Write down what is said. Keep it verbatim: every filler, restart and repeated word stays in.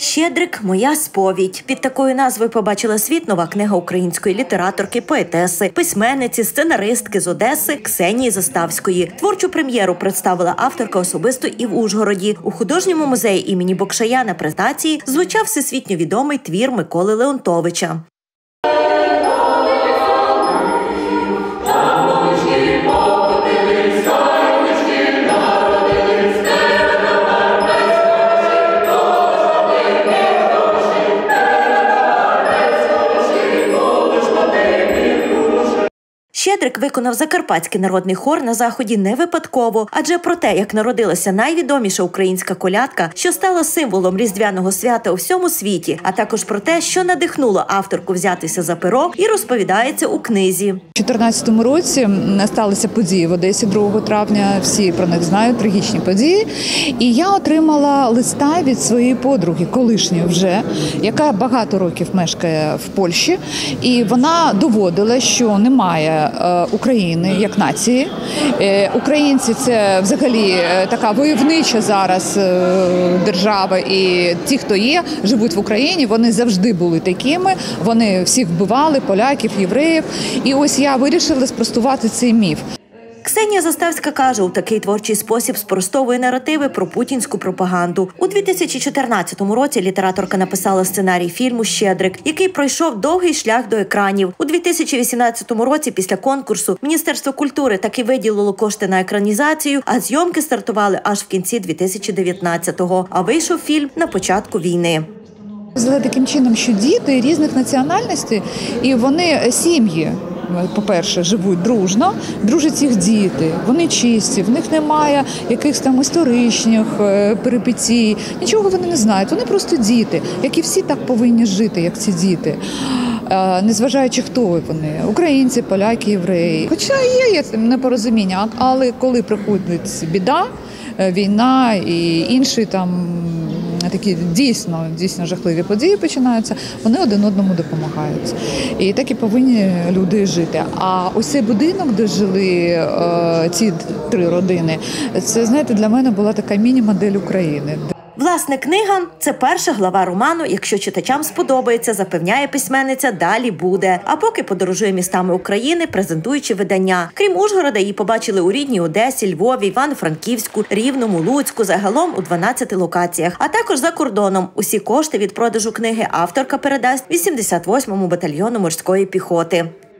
«Щедрик. Моя сповідь». Під такою назвою побачила світ нова книга української літераторки, поетеси, письменниці, сценаристки з Одеси Ксенії Заставської. Творчу прем'єру представила авторка особисто і в Ужгороді. У художньому музеї імені Бокшая на презентації звучав всесвітньо відомий твір Миколи Леонтовича. «Щедрик» виконав Закарпатський народний хор на заході не випадково, адже про те, як народилася найвідоміша українська колядка, що стала символом різдвяного свята у всьому світі, а також про те, що надихнуло авторку взятися за перо, і розповідається у книзі. У дві тисячі чотирнадцятому році сталися події в Одесі другого травня, всі про них знають, трагічні події. І я отримала листа від своєї подруги, колишньої вже, яка багато років мешкає в Польщі, і вона доводила, що немає України як нації. Українці – це взагалі така войовнича зараз держава, і ті, хто є, живуть в Україні, вони завжди були такими, вони всіх вбивали, поляків, євреїв. І ось я вирішила спростувати цей міф. Ксенія Заставська каже, у такий творчий спосіб спростовує наративи про путінську пропаганду. У дві тисячі чотирнадцятому році літераторка написала сценарій фільму «Щедрик», який пройшов довгий шлях до екранів. У дві тисячі вісімнадцятому році після конкурсу Міністерство культури таки виділило кошти на екранізацію, а зйомки стартували аж в кінці дві тисячі дев'ятнадцятого, а вийшов фільм на початку війни. Взяли таким чином, що діти різних національностей, і вони сім'ї, по-перше, живуть дружно, дружать їх діти, вони чисті, в них немає якихось там історичних перипетій, нічого вони не знають, вони просто діти, які всі так повинні жити, як ці діти, незважаючи хто вони, українці, поляки, євреї. Хоча є непорозуміння, але коли приходить біда, війна і інші там такі дійсно, дійсно жахливі події починаються, вони один одному допомагають. І так і повинні люди жити. А ось цей будинок, де жили е, ці три родини, це, знаєте, для мене була така міні-модель України. Власне, книга – це перша глава роману. Якщо читачам сподобається, запевняє письменниця, далі буде. А поки подорожує містами України, презентуючи видання. Крім Ужгорода, її побачили у рідній Одесі, Львові, Івано-Франківську, Рівному, Луцьку, загалом у дванадцяти локаціях. А також за кордоном. Усі кошти від продажу книги авторка передасть вісімдесят восьмому батальйону морської піхоти.